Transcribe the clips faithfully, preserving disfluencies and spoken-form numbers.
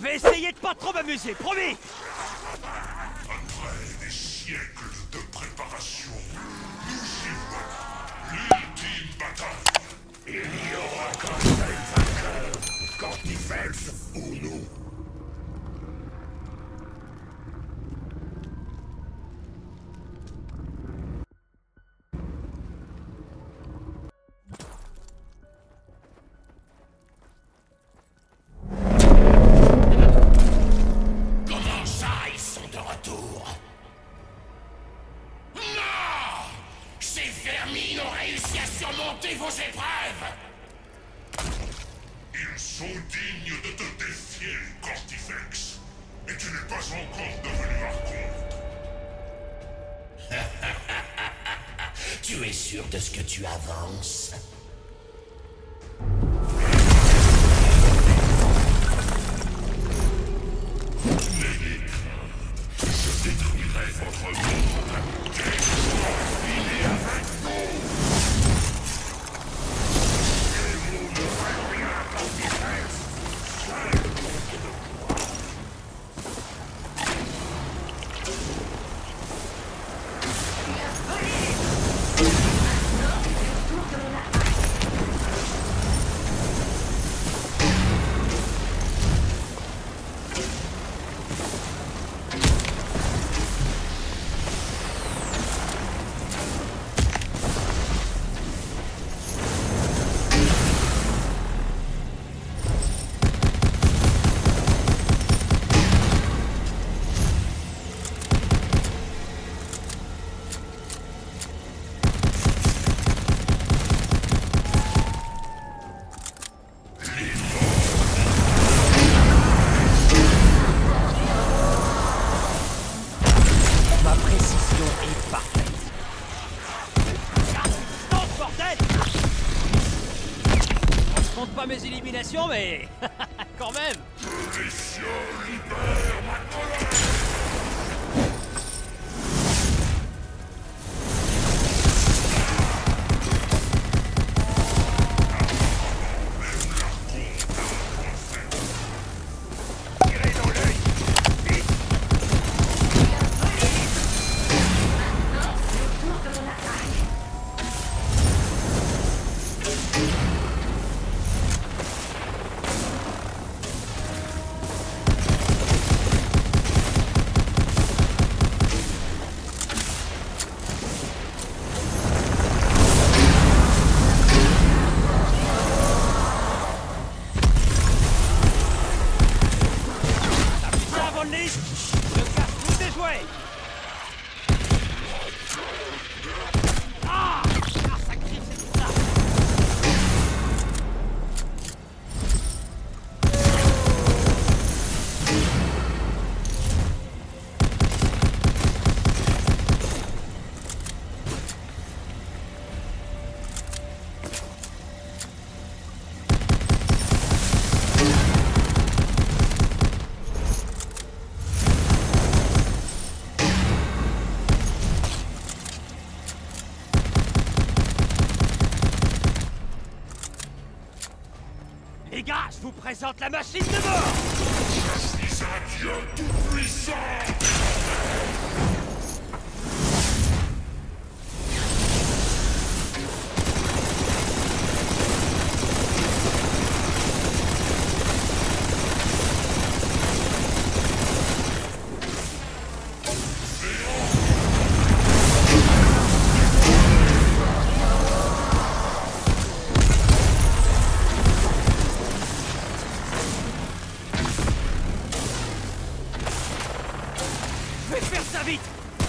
Je vais essayer de pas trop m'amuser, promis. Après des siècles de préparation, nous y voilà. L'ultime bataille. Il n'y aura qu'un seul vainqueur, Cordyceps ou nous. Comment ça, ils sont de retour? Non! Ces vermines ont réussi à surmonter vos épreuves! Ils sont dignes de te défier, Cordyceps. Et tu n'es pas encore devenu archonte. Tu es sûr de ce que tu avances? N'ayez crainte. Je détruirai votre monde. Déconfinez avec nous. Et vous ne faites rien, Cordyceps. Seul compte de moi. Ma précision est parfaite. Stop, bordel! Je compte pas mes éliminations, mais quand même. Les cieux libèrent ma colère. Tirez dans l'œil. Vite. Ça avant le lit. Je casse tous tes jouets. Ah! Ah, ça crie, c'est ça. Les gars, je vous présente la machine de mort. Je suis un dieu tout-puissant. Je vais faire ça vite.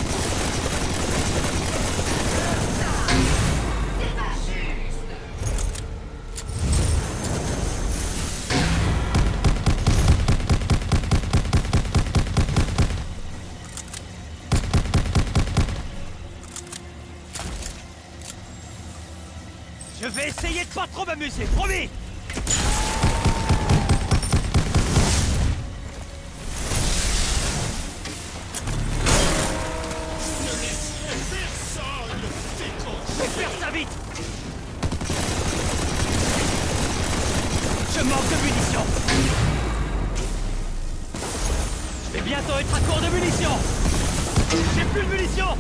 Je vais essayer de pas trop m'amuser, promis. Je vais faire ça vite. Je manque de munitions. bientôt être à court de munitions. J'ai plus de munitions.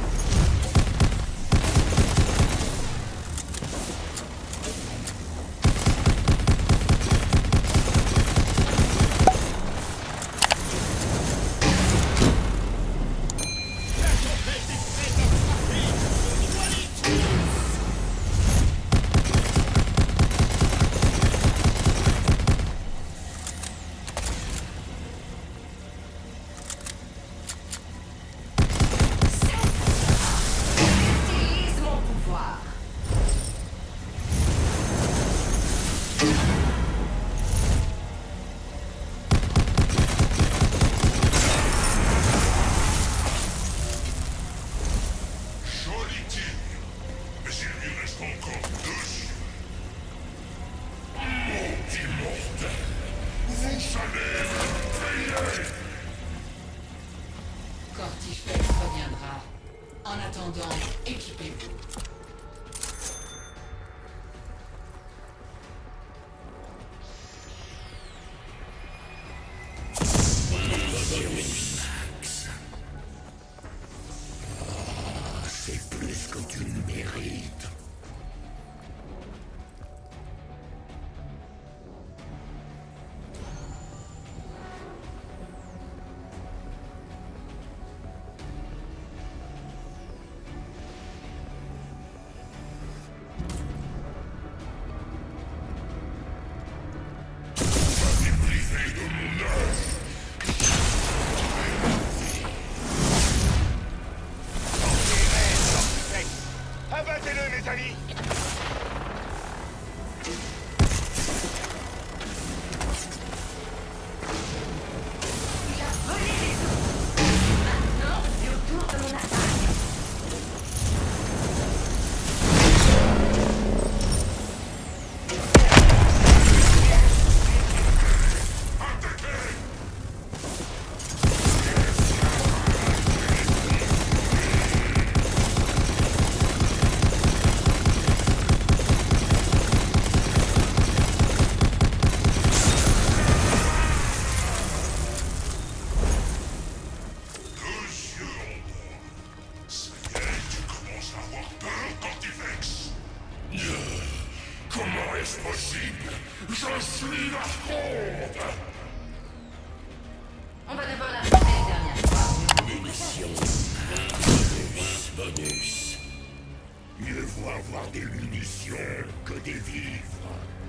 Cortifex reviendra. En attendant, équipez-vous. C'est plus que tu ne mérites. Abattez-le, mes amis! Comment est-ce possible? Je suis la fronde! On va devoir la faire une dernière fois. Munitions. Bonus, bonus. Mieux vaut avoir des munitions que des vivres.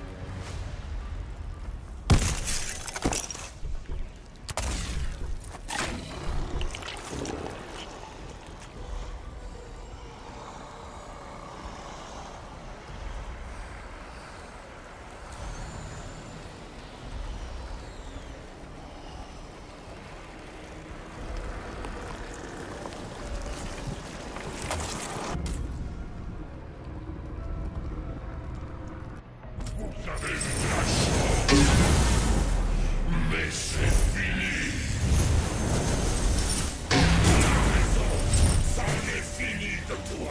Vous avez eu la chance, mais c'est fini. La raison, ça en est fini de toi.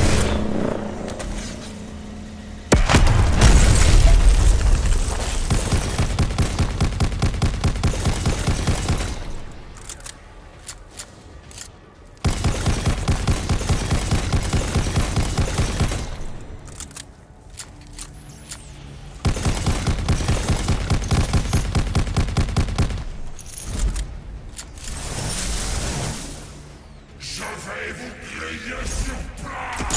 Je vais vous griller sur place!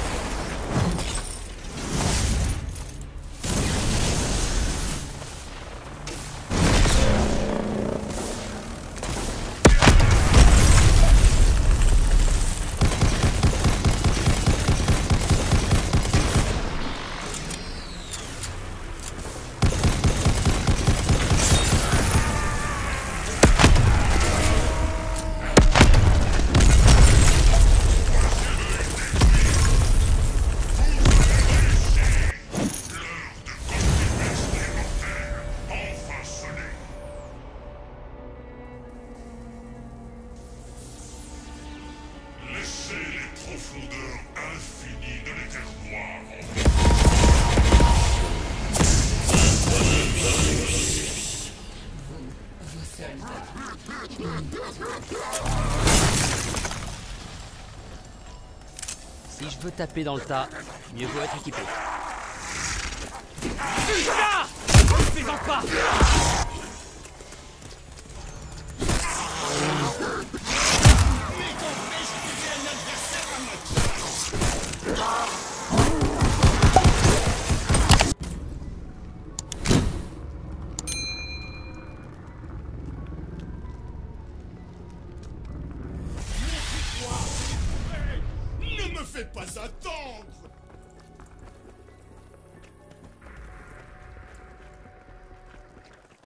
Laissez les profondeurs infinies de l'éternoir Vous, vous seuls. Si je veux taper dans le tas, mieux vaut être équipé. Là! Fais-en pas! Ne me fais pas attendre!